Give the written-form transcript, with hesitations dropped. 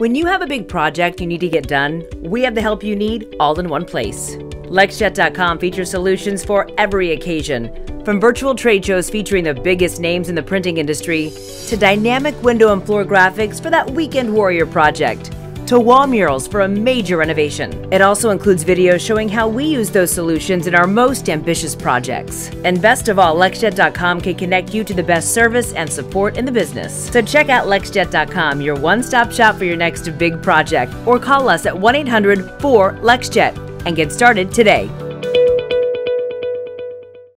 When you have a big project you need to get done, we have the help you need all in one place. LexJet.com features solutions for every occasion, from virtual trade shows featuring the biggest names in the printing industry, to dynamic window and floor graphics for that weekend warrior project, to wall murals for a major renovation. It also includes videos showing how we use those solutions in our most ambitious projects. And best of all, LexJet.com can connect you to the best service and support in the business. So check out LexJet.com, your one-stop shop for your next big project, or call us at 1-800-4-LEXJET and get started today.